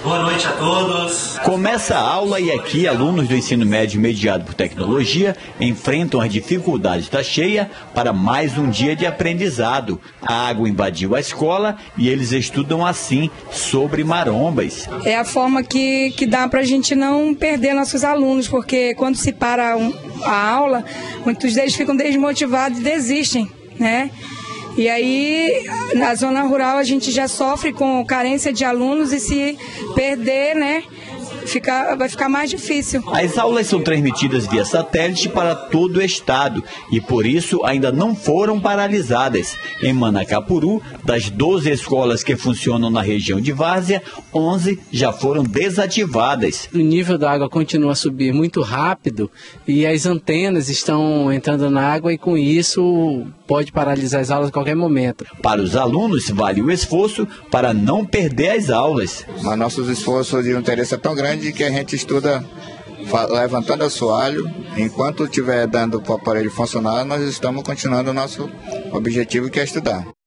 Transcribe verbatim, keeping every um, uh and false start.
Boa noite a todos. Começa a aula e aqui alunos do ensino médio mediado por tecnologia enfrentam as dificuldades da cheia para mais um dia de aprendizado. A água invadiu a escola e eles estudam assim sobre marombas. É a forma que, que dá para a gente não perder nossos alunos, porque quando se para um, a aula, muitos deles ficam desmotivados e desistem, né? E aí, na zona rural, a gente já sofre com carência de alunos e se perder, né, fica, vai ficar mais difícil. As aulas são transmitidas via satélite para todo o estado e, por isso, ainda não foram paralisadas. Em Manacapuru, das doze escolas que funcionam na região de Várzea, onze já foram desativadas. O nível da água continua a subir muito rápido e as antenas estão entrando na água e, com isso, pode paralisar as aulas a qualquer momento. Para os alunos, vale o esforço para não perder as aulas. Mas nossos esforços de interesse é tão grande que a gente estuda levantando o assoalho. Enquanto estiver dando para o aparelho funcionar, nós estamos continuando o nosso objetivo, que é estudar.